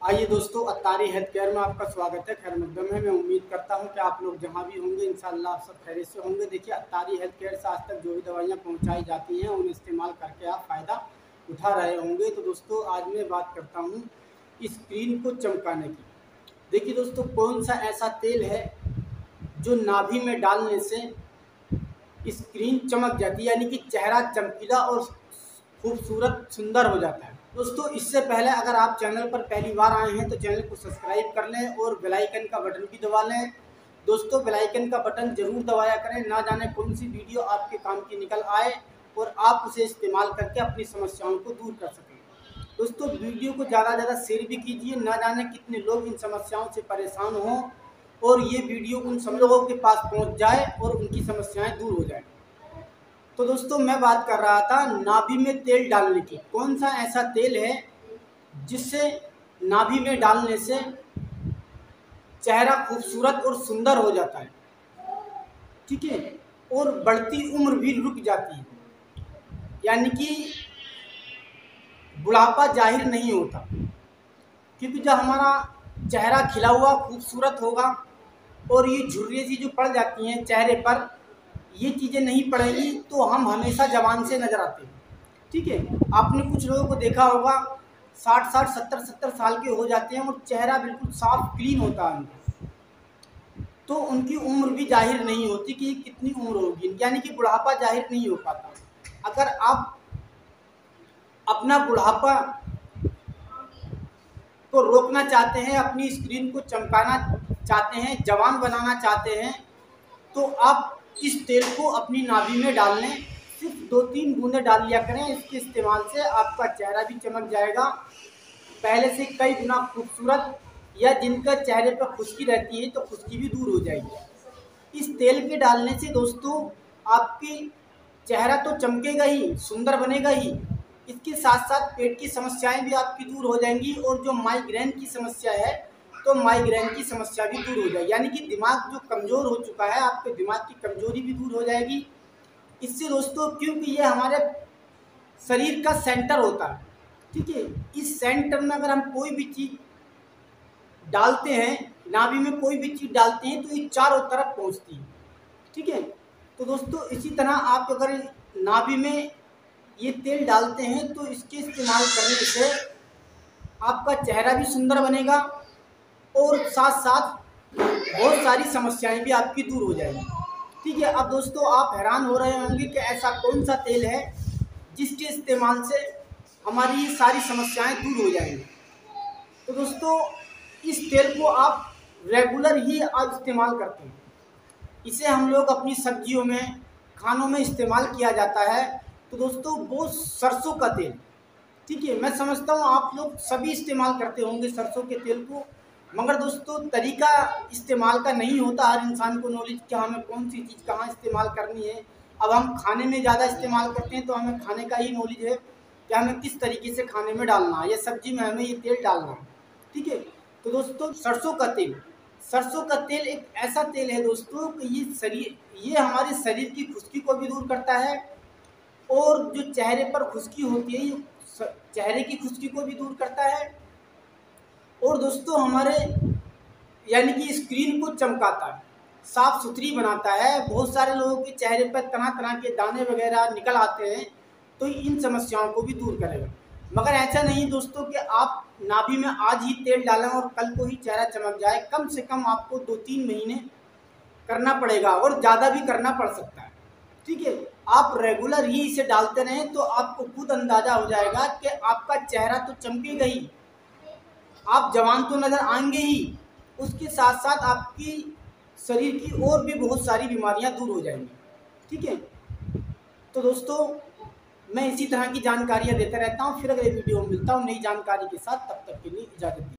आइए दोस्तों, Attari health care में आपका स्वागत है। खैर मकदम है। मैं उम्मीद करता हूं कि आप लोग जहां भी होंगे इंशाअल्लाह आप सब खैरियत से होंगे। देखिए, अत्तारी हेल्थ केयर से आज तक जो भी दवाइयां पहुंचाई जाती हैं उन्हें इस्तेमाल करके आप फ़ायदा उठा रहे होंगे। तो दोस्तों, आज मैं बात करता हूं स्क्रीन को चमकाने की। देखिए दोस्तों, कौन सा ऐसा तेल है जो नाभि में डालने से स्क्रीन चमक जाती है, यानी कि चेहरा चमकीला और खूबसूरत सुंदर हो जाता है। दोस्तों, इससे पहले अगर आप चैनल पर पहली बार आए हैं तो चैनल को सब्सक्राइब कर लें और बेल आइकन का बटन भी दबा लें। दोस्तों, बेल आइकन का बटन जरूर दबाया करें, ना जाने कौन सी वीडियो आपके काम की निकल आए और आप उसे इस्तेमाल करके अपनी समस्याओं को दूर कर सकें। दोस्तों, वीडियो को ज़्यादा से ज़्यादा शेयर भी कीजिए, ना जाने कितने लोग इन समस्याओं से परेशान हों और ये वीडियो उन सब लोगों के पास पहुंच जाए और उनकी समस्याएं दूर हो जाए। तो दोस्तों, मैं बात कर रहा था नाभि में तेल डालने की। कौन सा ऐसा तेल है जिससे नाभि में डालने से चेहरा खूबसूरत और सुंदर हो जाता है, ठीक है, और बढ़ती उम्र भी रुक जाती है, यानी कि बुढ़ापा जाहिर नहीं होता। क्योंकि जब हमारा चेहरा खिला हुआ खूबसूरत होगा और ये झुर्रियाँ सी जो पड़ जाती हैं चेहरे पर, ये चीज़ें नहीं पड़ेंगी तो हम हमेशा जवान से नज़र आते हैं, ठीक है। आपने कुछ लोगों को देखा होगा 60-60, 70-70 साल के हो जाते हैं और चेहरा बिल्कुल साफ क्लीन होता है उनका, तो उनकी उम्र भी जाहिर नहीं होती कि कितनी उम्र होगी, यानी कि बुढ़ापा जाहिर नहीं हो पाता। अगर आप अपना बुढ़ापा को रोकना चाहते हैं, अपनी स्क्रीन को चमकाना चाहते हैं, जवान बनाना चाहते हैं, तो आप इस तेल को अपनी नाभि में डाल लें। सिर्फ 2-3 बूंदें डाल लिया करें। इसके इस्तेमाल से आपका चेहरा भी चमक जाएगा, पहले से कई गुना खूबसूरत, या जिनका चेहरे पर खुश्की रहती है तो खुश्की भी दूर हो जाएगी। इस तेल के डालने से दोस्तों आपकी चेहरा तो चमकेगा ही, सुंदर बनेगा ही, इसके साथ साथ पेट की समस्याएं भी आपकी दूर हो जाएंगी और जो माइग्रेन की समस्या है तो माइग्रेन की समस्या भी दूर हो जाएगी, यानी कि दिमाग जो कमज़ोर हो चुका है आपके दिमाग की कमजोरी भी दूर हो जाएगी इससे दोस्तों। क्योंकि ये हमारे शरीर का सेंटर होता है, ठीक है। इस सेंटर में अगर हम कोई भी चीज़ डालते हैं, नाभि में कोई भी चीज़ डालते हैं तो ये चारों तरफ पहुंचती है, ठीक है। तो दोस्तों, इसी तरह आप अगर नाभि में ये तेल डालते हैं तो इसके इस्तेमाल करने से आपका चेहरा भी सुंदर बनेगा और साथ साथ बहुत सारी समस्याएं भी आपकी दूर हो जाएंगी, ठीक है। अब दोस्तों, आप हैरान हो रहे होंगे कि ऐसा कौन सा तेल है जिसके इस्तेमाल से हमारी ये सारी समस्याएं दूर हो जाएंगी। तो दोस्तों, इस तेल को आप रेगुलर ही आज इस्तेमाल करते हैं। इसे हम लोग अपनी सब्जियों में, खानों में इस्तेमाल किया जाता है। तो दोस्तों, वो सरसों का तेल, ठीक है, मैं समझता हूँ आप लोग सभी इस्तेमाल करते होंगे सरसों के तेल को, मगर दोस्तों तरीका इस्तेमाल का नहीं होता हर इंसान को नॉलेज कि हमें कौन सी चीज़ कहाँ इस्तेमाल करनी है। अब हम खाने में ज़्यादा इस्तेमाल करते हैं तो हमें खाने का ही नॉलेज है कि हमें किस तरीके से खाने में डालना है या सब्जी में हमें ये तेल डालना है, ठीक है। तो दोस्तों, सरसों का तेल, सरसों का तेल एक ऐसा तेल है दोस्तों कि ये हमारे शरीर की खुश्की को भी दूर करता है और जो चेहरे पर खुश्की होती है ये चेहरे की खुश्की को भी दूर करता है और दोस्तों हमारे यानी कि स्क्रीन को चमकाता है, साफ सुथरी बनाता है। बहुत सारे लोगों के चेहरे पर तरह तरह के दाने वगैरह निकल आते हैं, तो इन समस्याओं को भी दूर करेगा। मगर ऐसा नहीं दोस्तों कि आप नाभि में आज ही तेल डालें और कल को ही चेहरा चमक जाए। कम से कम आपको 2-3 महीने करना पड़ेगा और ज़्यादा भी करना पड़ सकता है, ठीक है। आप रेगुलर ही इसे डालते रहें तो आपको खुद अंदाज़ा हो जाएगा कि आपका चेहरा तो चमकेगा ही, आप जवान तो नज़र आएंगे ही, उसके साथ साथ आपकी शरीर की और भी बहुत सारी बीमारियां दूर हो जाएंगी, ठीक है। तो दोस्तों, मैं इसी तरह की जानकारियां देता रहता हूं। फिर अगले वीडियो में मिलता हूं नई जानकारी के साथ, तब तक के लिए इजाज़त दीजिए।